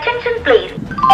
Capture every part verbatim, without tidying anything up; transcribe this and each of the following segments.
Attention please.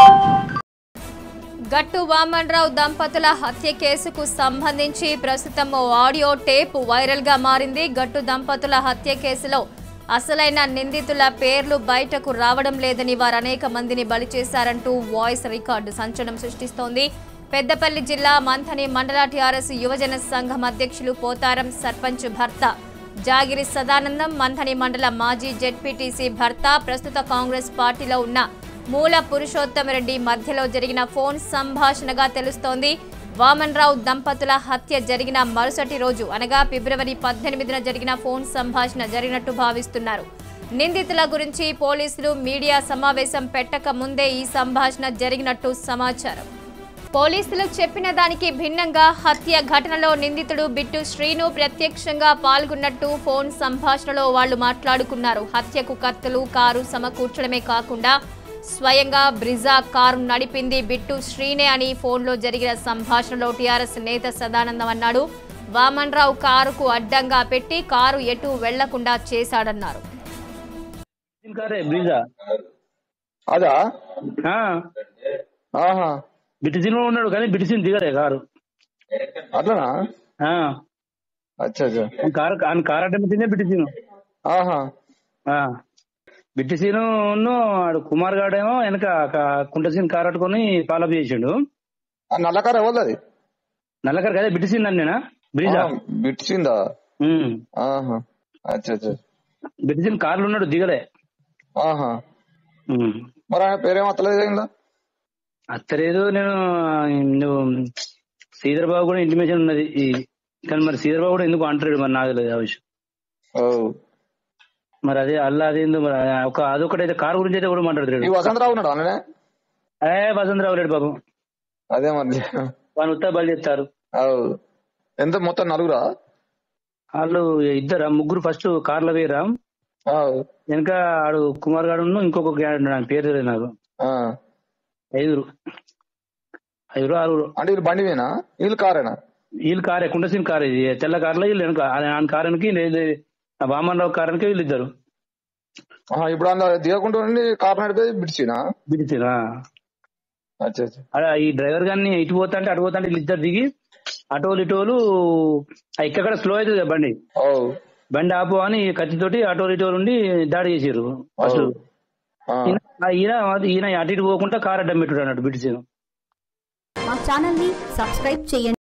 గట్టు వామన్రావు దంపతుల హత్య కేసుకు సంబంధించి ప్రస్తుతం ఆడియో టేప్ వైరల్ గా మారింది. గట్టు దంపతుల హత్య కేసులో అసలైన నిందితుల పేర్లు బయటకు రావడం లేదని వారు అనేక మందిని బలి చేశారంటూ వాయిస్ రికార్డు సంచలనం సృష్టిస్తోంది. పెద్దపల్లి జిల్లా మంథని మండల టీఆర్ఎస్ యువజన సంఘం అధ్యక్షులు పోతారం సర్పంచ్ భర్త జాగిరి సదానందం, మంథని మండల మాజీ జెడ్పీటీసీ భర్త, ప్రస్తుత కాంగ్రెస్ పార్టీలో ఉన్న మూల పురుషోత్తమరెడ్డి మధ్యలో జరిగిన ఫోన్ సంభాషణగా తెలుస్తోంది. వామన్రావు దంపతుల హత్య జరిగిన మరుసటి రోజు అనగా ఫిబ్రవరి పద్దెనిమిదిన జరిగిన ఫోన్ సంభాషణ జరిగినట్టు భావిస్తున్నారు. నిందితుల గురించి పోలీసులు మీడియా సమావేశం పెట్టక ముందే ఈ సంభాషణ జరిగినట్టు సమాచారం. పోలీసులు చెప్పిన దానికి భిన్నంగా హత్య ఘటనలో నిందితుడు బిట్టు శ్రీను ప్రత్యక్షంగా పాల్గొన్నట్టు ఫోన్ సంభాషణలో వాళ్లు మాట్లాడుకున్నారు. హత్యకు కత్తులు, కారు సమకూర్చడమే కాకుండా స్వయంగా బ్రిజా కారు నడిపింది బిట్టు శ్రీనే అని ఫోన్లో జరిగిన సంభాషణలో టీఆర్ఎస్ నేత సదానందం అన్నాడు. వామన్రావు కారుకు అడ్డంగా పెట్టి కారు ఎటు వెళ్లకుండా చేశాడన్నారు. బిటిసిన్ ఉన్నాడు కానీ బిటిసిన్ దిగలే కారు అట్లనా? కారు కారు అడ్డం బిటిసిన్ బిట్టిసీను ఆడు కుమార్ గాడేమో వెనక కుంటసీన్ కార్ అట్టుకుని పాలప్ చేసిండు. నల్లకారు ఎవరు అది? నల్లకారు కదా బిట్టిసీన్ అని నేనా బ్రిజా బిట్టిసిందా? బిట్టిసీన్ కార్లు ఉన్నాడు దిగలే. మరి ఆయన పేరేమో అత్తలేదు అత్తలేదు. నేను నువ్వు శ్రీధర్ బాబు కూడా ఇంటిమేషన్ ఉన్నది కానీ మరి శ్రీధర్ బాబు కూడా ఎందుకు అంటాడు మరి నాకు తెలియదు ఆ విషయం. మరి అదే అల్లా అదేందో మరి ఒక అదొకటైతే కారు గురించి అయితే కూడా మాట్లాడుతున్నాడు. వసంతరావు ఉన్నాడు ఏ వసంతరావు లేడు బాబు. అదే మరి వాళ్ళు ఉత్తర బలి చెప్తారు. ఎంత మొత్తం నలుగురా? వాళ్ళు ఇద్దరా ముగ్గురు ఫస్ట్ కార్లో వేయరా వెనక ఆడు కుమార్ గాడు ఇంకొక పేరు తెలియదు నాకు. ఐదుగురు ఐదుగురు ఆరుగురు. అంటే వీళ్ళు బండి మీనా? వీళ్ళు కారేనా? వీళ్ళు కారే కుంటసీన్ కార్, ఇది తెల్ల కార్లో వీళ్ళు వెనక ఆయన కారానికి వామన్రావు కారానికి వీళ్ళు ఇద్దరు. ఇప్పుడు అందులో దిగకుండా కార్ నడిపేది బిడిచినా బిడిచినా ఈ డ్రైవర్ గారిని ఇటు పోతా అంటే అటు పోతా అంటే వీళ్ళిద్దరు దిగి అటోలు ఇటోలు ఇక్కడ స్లో అవుతుంది బండి బండి ఆపు అని కత్తితోటి అటోలు ఇటోలు ఉండి దాడి చేసారు. అసలు ఈయన ఈయన అటు ఇటు పోకుండా కార్ అడ్డం పెట్టుడు అన్నట్టు బిడిచాను. మా ఛానల్ ని సబ్స్క్రైబ్ చేయండి.